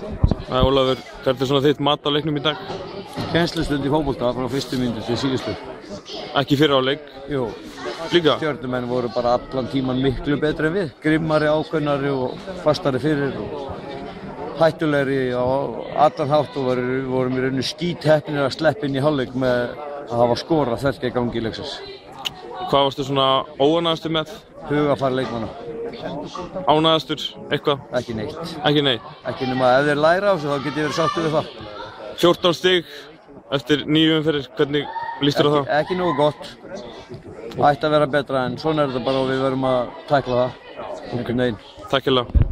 Ólafur, hvert er svona þitt mat á leiknum í dag? Kennslustund í fótbolta frá fyrstu mínútu til síðustu. Ekki fyrir á leik? Jú. Líka? Stjörnumenn voru bara allan tíman miklu betri en við. Grimmari, ákveðnari og fastari fyrir og hættulegri á allan hátt og vorum í rauninu skítheppnir að sleppa inn í hálfleik með að hafa skorað þvert í gangi í leiksins. Hvað varstu svona óánægðastur með? Hugafar leikmanna. Ánægðastur, eitthvað? Ekki neitt. Ekki neitt? Ekki nema ef þeir læra á þessu þá get ég verið sáttur við það. 14 stig eftir 9 umferðir, hvernig líst þér á það? Ekki nógu gott. Ætti að vera betra en svona er þetta bara og við verðum að tækla það. Takk hérlega.